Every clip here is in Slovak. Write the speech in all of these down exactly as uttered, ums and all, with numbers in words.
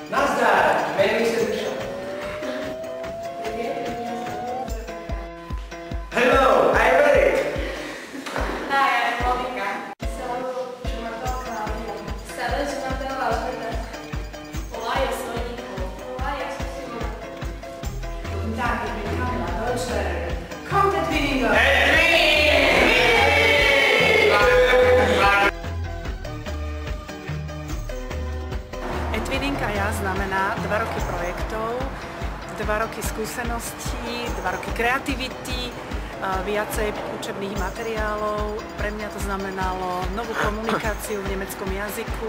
Nazdar, jmenuji se Duša. Hello, I'm ready. Hi, I'm Monica. Saludo, je m'appelle Claudia. Salut, je m'appelle Alberta. Olá, eu sou a Nicole. Olá, eu sou a Simona. Guten Tag, ich bin Camilla, Deutschlehrerin. Kommt, Edwininga! Edwininka ja znamená dva roky projektov, dva roky skúseností, dva roky kreativity, viacej učebných materiálov. Pre mňa to znamenalo novú komunikáciu v nemeckom jazyku.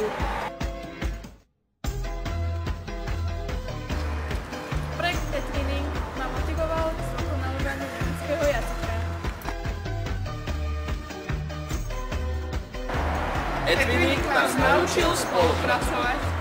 Projekt Edwining ma motivoval k zdokonaľovaniu nemeckého jazyka. Edwining nás naučil spolupracovať.